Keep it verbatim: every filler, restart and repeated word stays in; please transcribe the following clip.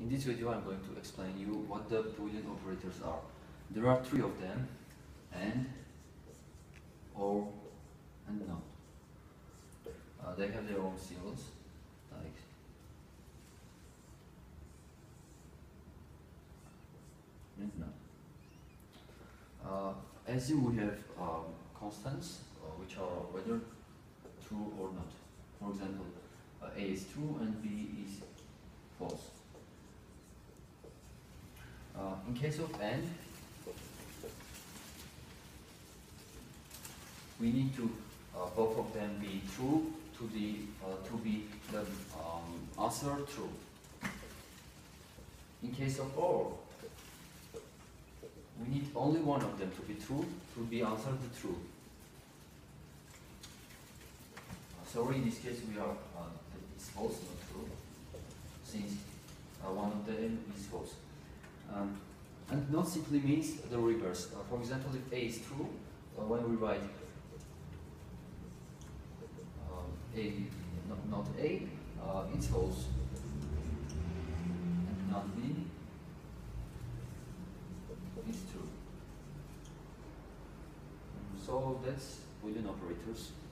In this video I'm going to explain you what the Boolean operators are. There are three of them: AND, OR, and NOT. Uh, they have their own symbols, like and NOT. Uh, as you we have um, constants uh, which are whether true or not. For example, uh, A is true and B is false. Uh, in case of AND, we need to uh, both of them be true to the uh, to be the um, answer true. In case of OR, we need only one of them to be true to be answered the true. Uh, sorry, in this case we are uh, it's false, not true, since uh, one of them is false. Um, and not simply means the reverse. Uh, for example, if A is true, uh, when we write um, A, not, not A, uh, it's false. And not B is true. So that's Boolean operators.